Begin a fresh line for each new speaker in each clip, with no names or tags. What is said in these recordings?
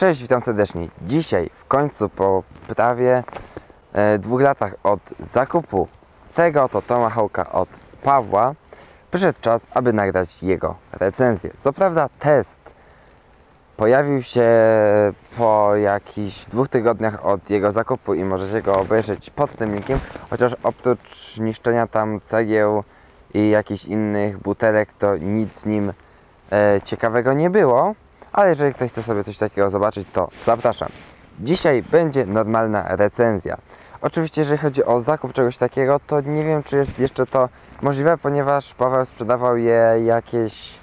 Cześć, witam serdecznie. Dzisiaj w końcu po prawie 2 latach od zakupu tego oto Tomahawka od Pawła przyszedł czas, aby nagrać jego recenzję. Co prawda test pojawił się po jakichś 2 tygodniach od jego zakupu i możecie go obejrzeć pod tym linkiem, chociaż oprócz niszczenia tam cegieł i jakichś innych butelek to nic w nim ciekawego nie było. Ale jeżeli ktoś chce sobie coś takiego zobaczyć, to zapraszam. Dzisiaj będzie normalna recenzja. Oczywiście jeżeli chodzi o zakup czegoś takiego, to nie wiem, czy jest jeszcze to możliwe, ponieważ Paweł sprzedawał je jakieś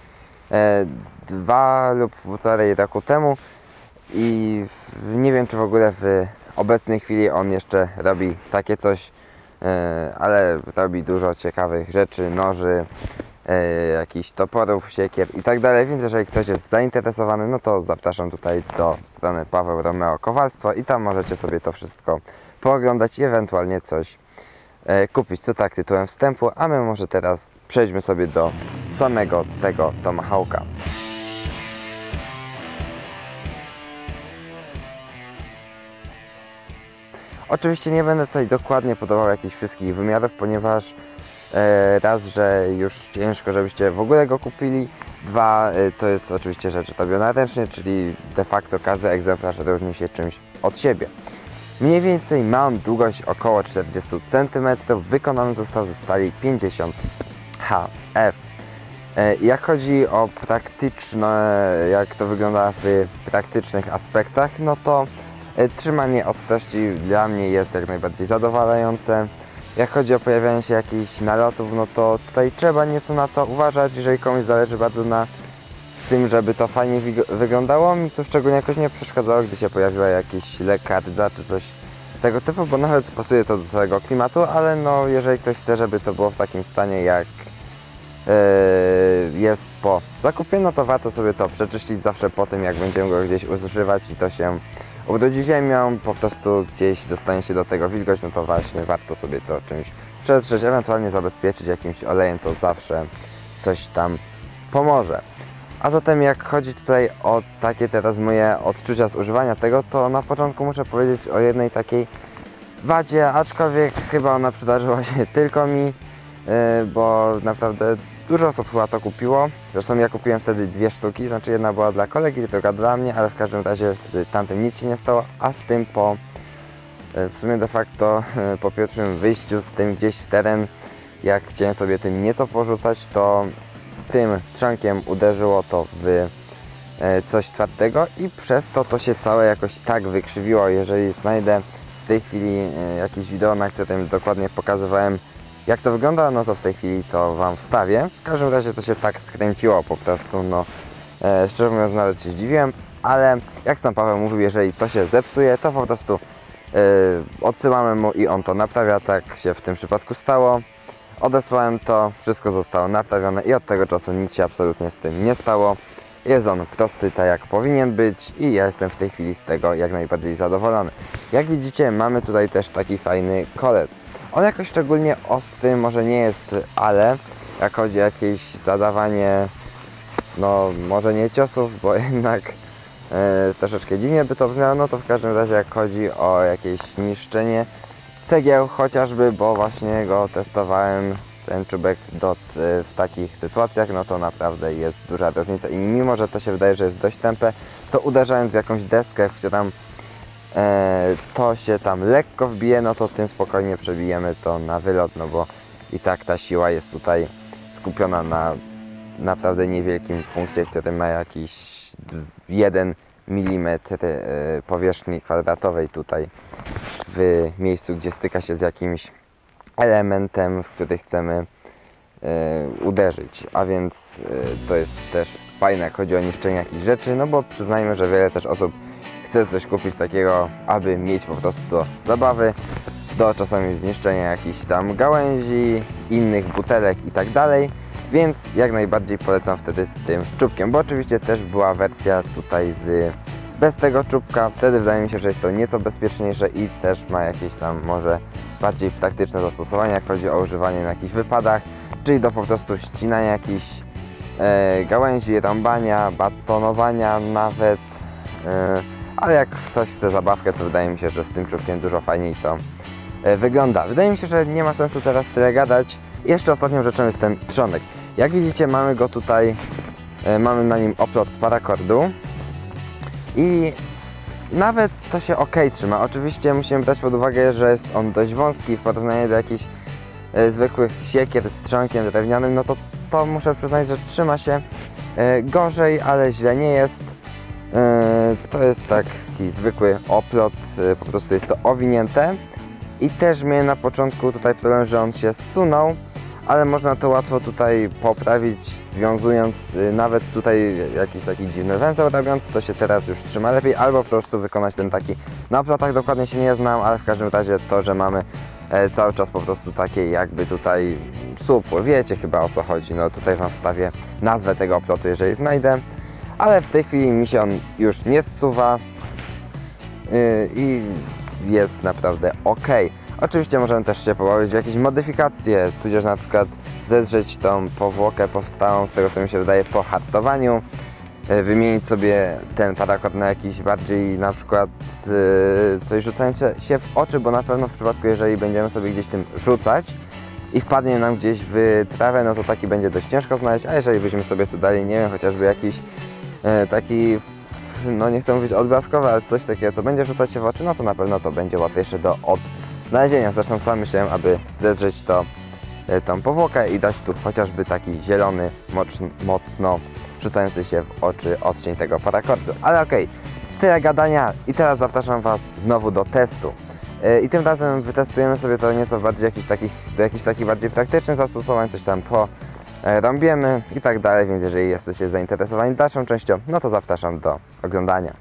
2 lub 1,5 roku temu i nie wiem, czy w ogóle w obecnej chwili on jeszcze robi takie coś, ale robi dużo ciekawych rzeczy, noży, jakichś toporów, siekier i tak dalej, więc jeżeli ktoś jest zainteresowany, no to zapraszam tutaj do strony Paweł Romeo Kowalstwo i tam możecie sobie to wszystko pooglądać i ewentualnie coś kupić. To tak tytułem wstępu, a my może teraz przejdźmy sobie do samego tego Tomahawka. Oczywiście nie będę tutaj dokładnie podawał jakichś wszystkich wymiarów, ponieważ raz, że już ciężko, żebyście w ogóle go kupili. 2, to jest oczywiście rzecz robiona ręcznie, czyli de facto każdy egzemplarz różni się czymś od siebie. Mniej więcej mam długość około 40 cm, wykonany został ze stali 50 HF. Jak chodzi o praktyczne, jak to wygląda w praktycznych aspektach, no to trzymanie ostrości dla mnie jest jak najbardziej zadowalające. Jak chodzi o pojawianie się jakichś nalotów, no to tutaj trzeba nieco na to uważać, jeżeli komuś zależy bardzo na tym, żeby to fajnie wyglądało. Mi to szczególnie jakoś nie przeszkadzało, gdy się pojawiła jakaś lekka rdza czy coś tego typu, bo nawet pasuje to do całego klimatu, ale no jeżeli ktoś chce, żeby to było w takim stanie jak jest po zakupie, no to warto sobie to przeczyścić zawsze po tym, jak będziemy go gdzieś używać i to się ubrudzi ziemią, po prostu gdzieś dostanie się do tego wilgoć, no to właśnie warto sobie to czymś przetrzeć, ewentualnie zabezpieczyć jakimś olejem, to zawsze coś tam pomoże. A zatem jak chodzi tutaj o takie teraz moje odczucia z używania tego, to na początku muszę powiedzieć o jednej takiej wadzie, aczkolwiek chyba ona przydarzyła się tylko mi, bo naprawdę dużo osób chyba to kupiło. Zresztą ja kupiłem wtedy 2 sztuki, znaczy jedna była dla kolegi, druga dla mnie, ale w każdym razie z tamtym nic się nie stało, a z tym w sumie de facto po pierwszym wyjściu z tym gdzieś w teren, jak chciałem sobie tym nieco porzucać, to tym trzonkiem uderzyło to w coś twardego i przez to się całe jakoś tak wykrzywiło. Jeżeli znajdę w tej chwili jakieś wideo, na którym dokładnie pokazywałem, jak to wygląda, no to w tej chwili to Wam wstawię. W każdym razie to się tak skręciło po prostu, no szczerze mówiąc nawet się zdziwiłem, ale jak sam Paweł mówił, jeżeli to się zepsuje, to po prostu odsyłamy mu i on to naprawia. Tak się w tym przypadku stało. Odesłałem to, wszystko zostało naprawione i od tego czasu nic się absolutnie z tym nie stało. Jest on prosty, tak jak powinien być i ja jestem w tej chwili z tego jak najbardziej zadowolony. Jak widzicie, mamy tutaj też taki fajny kolec. On jakoś szczególnie ostry może nie jest, ale jak chodzi o jakieś zadawanie, no może nie ciosów, bo jednak troszeczkę dziwnie by to brzmiało, no to w każdym razie jak chodzi o jakieś niszczenie cegieł chociażby, bo właśnie go testowałem, ten czubek w takich sytuacjach, no to naprawdę jest duża różnica i mimo, że to się wydaje, że jest dość tępe, to uderzając w jakąś deskę, w którą to się tam lekko wbije, no to tym spokojnie przebijemy to na wylot, no bo i tak ta siła jest tutaj skupiona na naprawdę niewielkim punkcie, który ma jakiś 1 mm powierzchni kwadratowej tutaj w miejscu, gdzie styka się z jakimś elementem, w który chcemy uderzyć, a więc to jest też fajne, jak chodzi o niszczenie jakichś rzeczy, no bo przyznajmy, że wiele też osób chce coś kupić takiego, aby mieć po prostu do zabawy, do czasami zniszczenia jakichś tam gałęzi, innych butelek i tak dalej, więc jak najbardziej polecam wtedy z tym czubkiem, bo oczywiście też była wersja tutaj bez tego czubka, wtedy wydaje mi się, że jest to nieco bezpieczniejsze i też ma jakieś tam może bardziej praktyczne zastosowanie, jak chodzi o używanie na jakichś wypadach, czyli do po prostu ścinania jakichś gałęzi, rąbania, batonowania nawet, ale jak ktoś chce zabawkę, to wydaje mi się, że z tym czubkiem dużo fajniej to wygląda. Wydaje mi się, że nie ma sensu teraz tyle gadać. Jeszcze ostatnią rzeczą jest ten trzonek. Jak widzicie, mamy go tutaj, mamy na nim oplot z parakordu i nawet to się ok trzyma. Oczywiście musimy brać pod uwagę, że jest on dość wąski w porównaniu do jakichś zwykłych siekier z trzonkiem drewnianym, no to muszę przyznać, że trzyma się gorzej, ale źle nie jest. To jest taki zwykły oplot, po prostu jest to owinięte i też miałem na początku tutaj problem, że on się zsunął, ale można to łatwo tutaj poprawić, związując nawet tutaj jakiś taki dziwny węzeł robiąc, to się teraz już trzyma lepiej, albo po prostu wykonać ten taki, na oplotach dokładnie się nie znam, ale w każdym razie to, że mamy cały czas po prostu takie jakby tutaj supło, wiecie chyba o co chodzi, no tutaj Wam wstawię nazwę tego oplotu, jeżeli znajdę, ale w tej chwili mi się on już nie zsuwa i jest naprawdę ok. Oczywiście możemy też się pobawić w jakieś modyfikacje, tudzież na przykład zedrzeć tą powłokę powstałą, z tego co mi się wydaje, po hartowaniu, wymienić sobie ten parakord na jakiś bardziej na przykład coś rzucające się w oczy, bo na pewno w przypadku, jeżeli będziemy sobie gdzieś tym rzucać i wpadnie nam gdzieś w trawę, no to taki będzie dość ciężko znaleźć, a jeżeli byśmy sobie tu dali, nie wiem, chociażby jakiś taki, no nie chcę mówić odblaskowy, ale coś takiego, co będzie rzucać się w oczy, no to na pewno to będzie łatwiejsze do odnalezienia. Zresztą sam myślałem, aby zedrzeć tą powłokę i dać tu chociażby taki zielony, mocno rzucający się w oczy odcień tego parakordu. Ale okej, tyle gadania i teraz zapraszam Was znowu do testu. I tym razem wytestujemy sobie to nieco bardziej do jakichś takich bardziej praktycznych zastosowań, coś tam porąbiemy i tak dalej, więc jeżeli jesteście zainteresowani dalszą częścią, no to zapraszam do oglądania.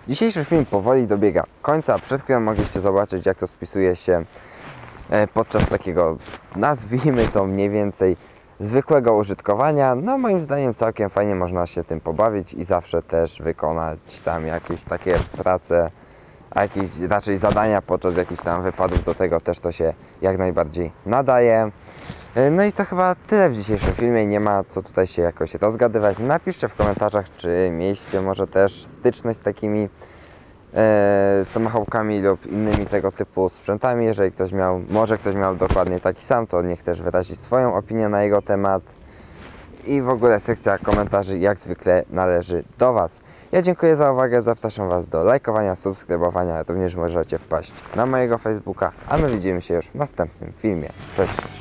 Dzisiejszy film powoli dobiega końca. Przed chwilą mogliście zobaczyć, jak to spisuje się podczas takiego, nazwijmy to mniej więcej, zwykłego użytkowania. No moim zdaniem całkiem fajnie można się tym pobawić i zawsze też wykonać tam jakieś takie prace, a jakieś raczej zadania podczas jakichś tam wypadów, do tego też to się jak najbardziej nadaje. No i to chyba tyle w dzisiejszym filmie, nie ma co tutaj się jakoś rozgadywać. Napiszcie w komentarzach, czy mieliście może też styczność z takimi tomahawkami lub innymi tego typu sprzętami. Jeżeli ktoś miał, może ktoś miał dokładnie taki sam, to niech też wyrazi swoją opinię na jego temat. I w ogóle sekcja komentarzy jak zwykle należy do Was. Ja dziękuję za uwagę, zapraszam Was do lajkowania, subskrybowania, również możecie wpaść na mojego Facebooka, a my widzimy się już w następnym filmie. Cześć!